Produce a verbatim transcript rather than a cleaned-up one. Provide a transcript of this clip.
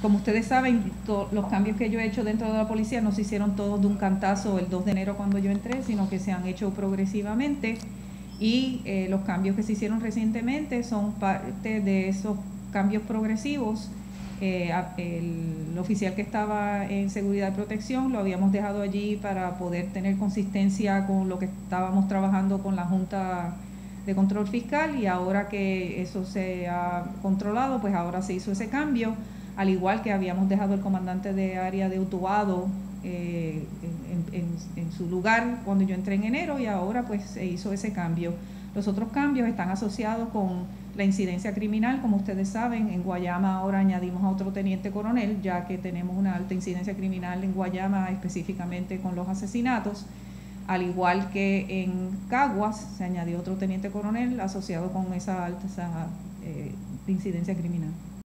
como ustedes saben, los cambios que yo he hecho dentro de la policía no se hicieron todos de un cantazo el dos de enero cuando yo entré, sino que se han hecho progresivamente, y eh, los cambios que se hicieron recientemente son parte de esos cambios progresivos. Eh, el, el oficial que estaba en seguridad y protección lo habíamos dejado allí para poder tener consistencia con lo que estábamos trabajando con la Junta de Control Fiscal, y ahora que eso se ha controlado, pues ahora se hizo ese cambio, al igual que habíamos dejado el comandante de área de Utuado eh, en, en, en su lugar cuando yo entré en enero, y ahora pues se hizo ese cambio. Los otros cambios están asociados con la incidencia criminal. Como ustedes saben, en Guayama ahora añadimos a otro teniente coronel, ya que tenemos una alta incidencia criminal en Guayama, específicamente con los asesinatos. Al igual que en Caguas se añadió otro teniente coronel asociado con esa alta esa, eh, incidencia criminal.